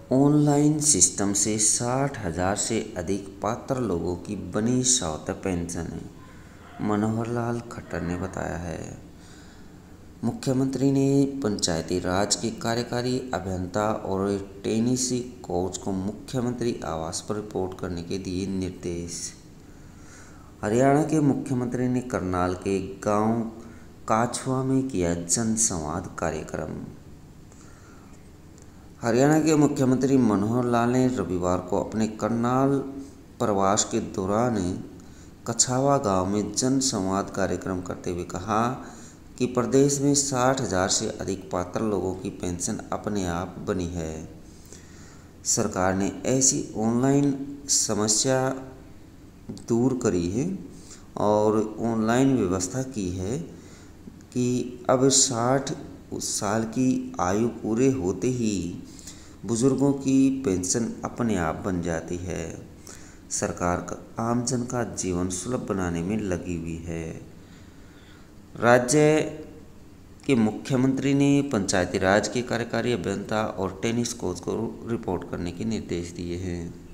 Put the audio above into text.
Online system से 60,000 से अधिक पात्र लोगों की बनी स्वतः पेंशन, मनोहर लाल खट्टर ने बताया है। मुख्यमंत्री ने पंचायती राज के कार्यकारी अभियंता और टेनिस कोच को मुख्यमंत्री आवास पर रिपोर्ट करने के दिए निर्देश। हरियाणा के मुख्यमंत्री ने करनाल के गांव काछुआ में किया जन संवाद कार्यक्रम। हरियाणा के मुख्यमंत्री मनोहर लाल ने रविवार को अपने करनाल प्रवास के दौरान कछावा गांव में जन संवाद कार्यक्रम करते हुए कहा कि प्रदेश में 60,000 से अधिक पात्र लोगों की पेंशन अपने आप बनी है। सरकार ने ऐसी ऑनलाइन समस्या दूर करी है और ऑनलाइन व्यवस्था की है कि अब 60 साल की आयु पूरे होते ही बुजुर्गों की पेंशन अपने आप बन जाती है। सरकार का आमजन का जीवन सुलभ बनाने में लगी हुई है। राज्य के मुख्यमंत्री ने पंचायती राज के कार्यकारी अभियंता और टेनिस कोच को रिपोर्ट करने के निर्देश दिए हैं।